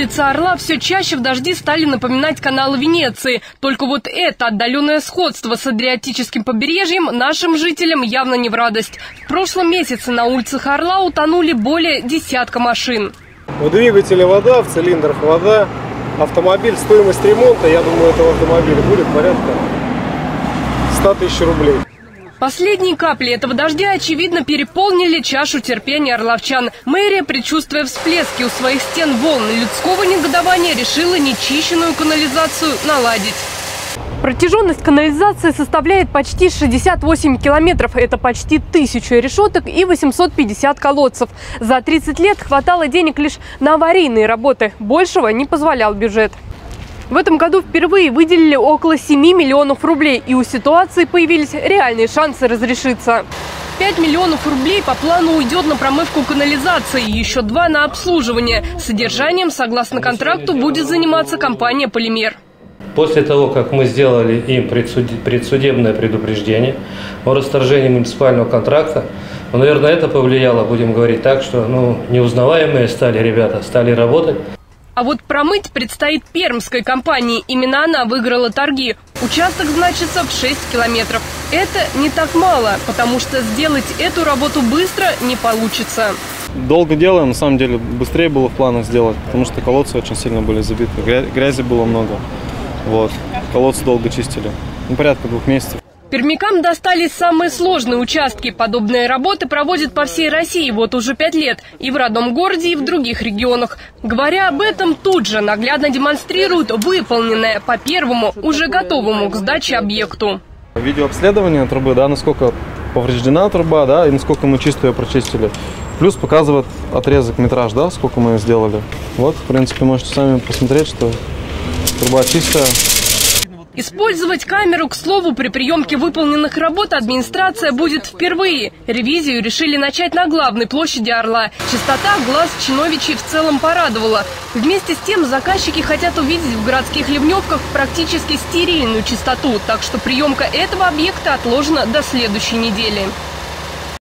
улицы Орла все чаще в дожди стали напоминать каналы Венеции. Только вот это отдаленное сходство с Адриатическим побережьем нашим жителям явно не в радость. В прошлом месяце на улицах Орла утонули более десятка машин. В двигателе вода, в цилиндрах вода. Автомобиль, стоимость ремонта, я думаю, этого автомобиля будет порядка 100 тысяч рублей. Последние капли этого дождя, очевидно, переполнили чашу терпения орловчан. Мэрия, предчувствуя всплески у своих стен волн людского негодования, решила нечищенную канализацию наладить. Протяженность канализации составляет почти 68 километров. Это почти 1000 решеток и 850 колодцев. За 30 лет хватало денег лишь на аварийные работы. Большего не позволял бюджет. В этом году впервые выделили около 7 миллионов рублей, и у ситуации появились реальные шансы разрешиться. 5 миллионов рублей по плану уйдет на промывку канализации, еще 2 на обслуживание. Содержанием, согласно контракту, будет заниматься компания «Полимер». После того, как мы сделали им предсудебное предупреждение о расторжении муниципального контракта, наверное, это повлияло, будем говорить так, что неузнаваемые стали ребята, стали работать. А вот промыть предстоит пермской компании. Именно она выиграла торги. Участок значится в 6 километров. Это не так мало, потому что сделать эту работу быстро не получится. Долго делаем, на самом деле быстрее было в планах сделать, потому что колодцы очень сильно были забиты, грязи было много. Вот. Колодцы долго чистили, порядка 2 месяцев. Пермякам достались самые сложные участки. Подобные работы проводят по всей России вот уже 5 лет. И в родном городе, и в других регионах. Говоря об этом, тут же наглядно демонстрируют выполненное по первому, уже готовому к сдаче объекту. Видеообследование трубы, да, насколько повреждена труба, да, и насколько мы чисто ее прочистили. Плюс показывает отрезок, метраж, да, сколько мы ее сделали. Вот, в принципе, можете сами посмотреть, что труба чистая. Использовать камеру, к слову, при приемке выполненных работ администрация будет впервые. Ревизию решили начать на главной площади Орла. Чистота глаз чиновичей в целом порадовала. Вместе с тем заказчики хотят увидеть в городских ливневках практически стерильную чистоту. Так что приемка этого объекта отложена до следующей недели.